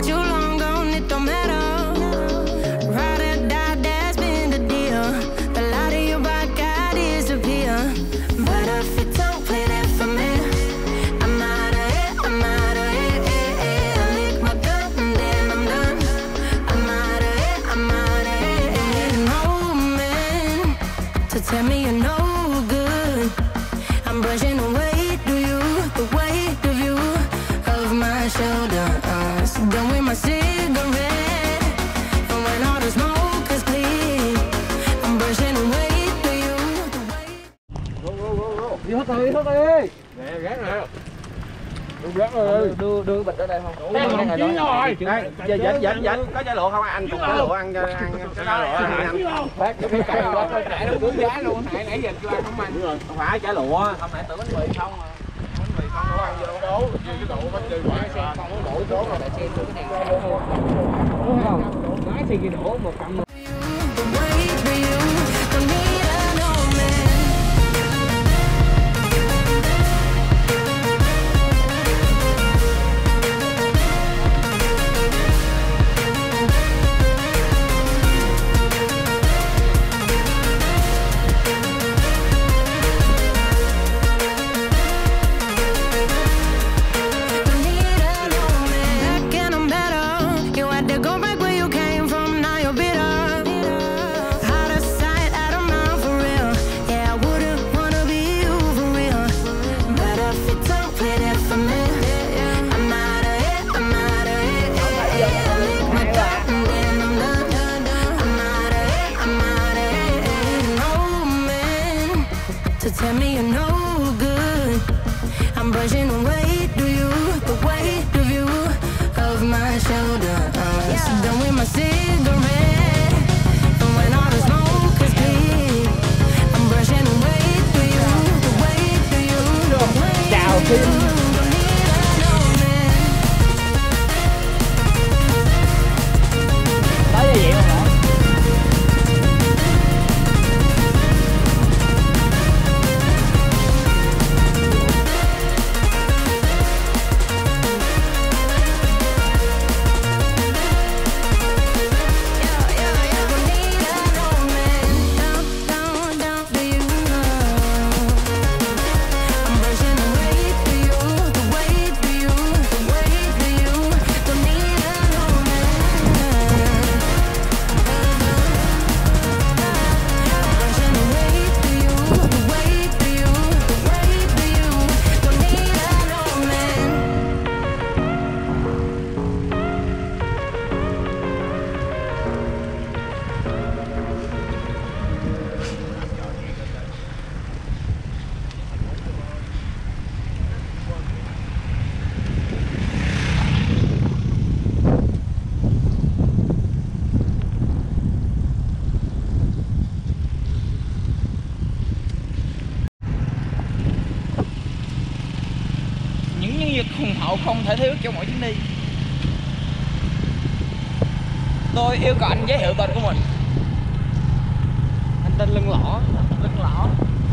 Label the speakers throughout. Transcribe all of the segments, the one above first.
Speaker 1: got you long gone, it don't matter. Ride or die, that's been the deal. The light of your bike, I disappear. But if you don't play that for me, I'm out of it, I'm out of it. I lick my gun and then I'm done. I'm out of it, I'm out of it. No man to tell me you're no good. I'm brushing away to you, the weight of you, of my shoulder. Done with my cigarette, and when all the smoke is clear, I'm brushing away to you, the weight.
Speaker 2: Đi hết rồi, đi hết rồi. Nè, gắn rồi. Đưa bịch ở đây không? Đây rồi. Dẫn có trái lụa không anh? Còn trái lụa ăn cho cái đó lụa. Bác cái cây quá chạy nó cứng giá luôn. Nãy giờ chưa ăn không anh? Đúng rồi. Không phải trái lụa, hôm nãy tưởng bánh mì không à. Bánh mì không có ăn vô đâu đố. Cái độ bánh mì hoài. Không có đổ số rồi lại xem thử cái này. Đúng không? Nói thì đổ 100. Tell me you're no good. I'm brushing away to you, the weight of you, of my shoulder. Done with my cigarette, and when all the smoke is clear, I'm brushing away to you, the weight of you, the weight of you. Nói như vậy không hả? Hùng hậu không thể thiếu trong mỗi chuyến đi. Tôi yêu cầu anh giới thiệu tên của mình. Anh tên Lưng Lõ. Lưng Lõ.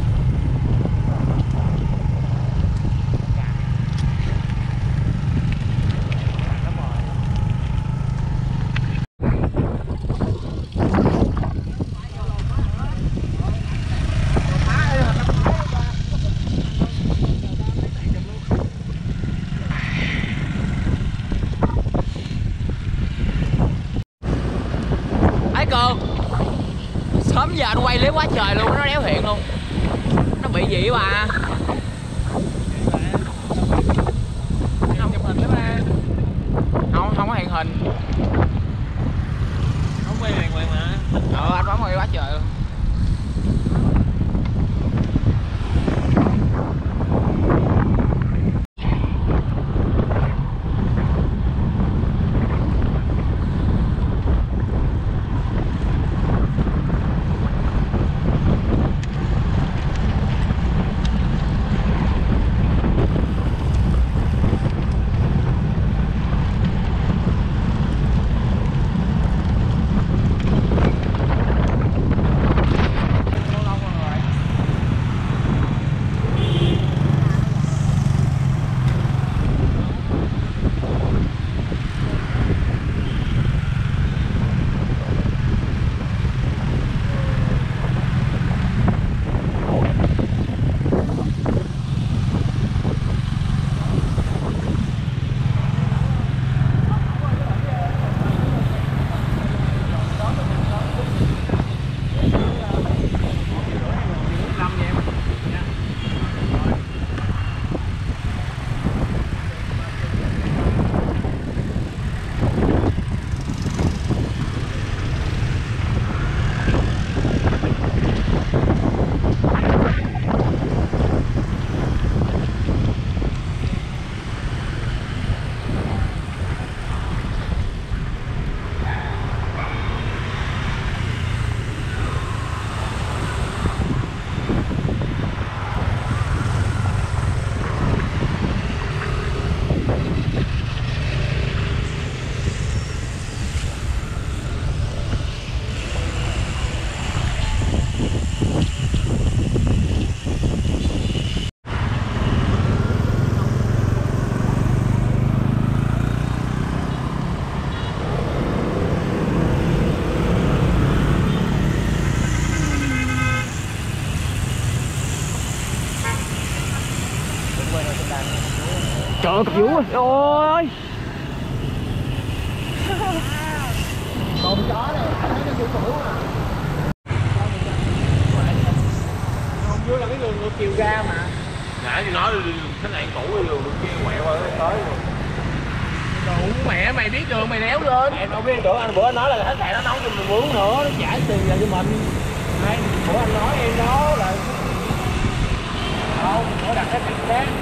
Speaker 2: Sớm giờ anh quay clip quá trời luôn, nó đéo hiện luôn. Nó bị gì bà? Không chụp hình lắm ba. Không có hiện hình. Không quay hoàn toàn mà. Anh bấm quay quá trời luôn.
Speaker 3: Trời ơi, dữ ôi.
Speaker 2: Con chó này thấy nó cũ cũ à. Không dưới là cái đường chiều ra mà. Nãy thì nói cái này cũ cái đường kia quẹo qua tới rồi. Đủ mẹ mày biết đường mày léo lên. Em đâu biết đường anh bữa anh nói là khách sạn nó nấu cho mình uống nữa, nó trả tiền lại cho mình. Đây, bữa anh nói em đó là không, nó đặt cái khách khác.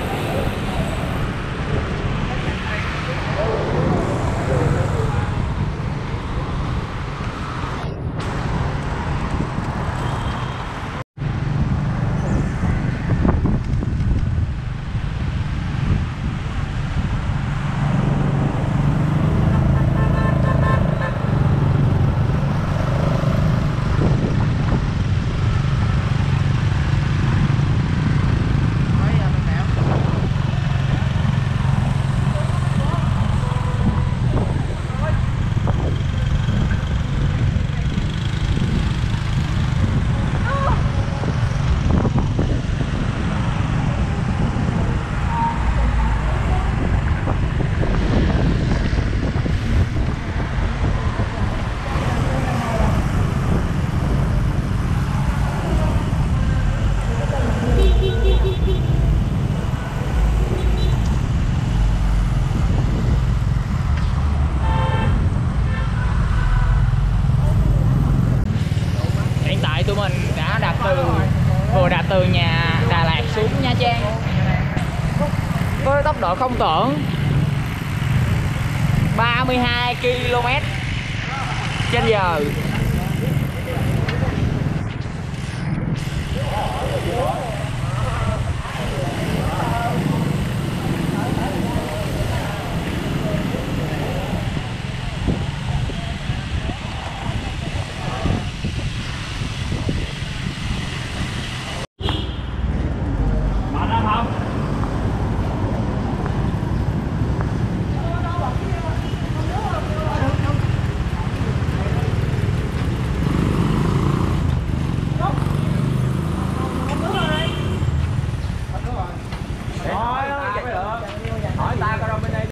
Speaker 3: Vừa đạp từ nhà Đà Lạt xuống Nha Trang với tốc độ không tưởng 32 km/h.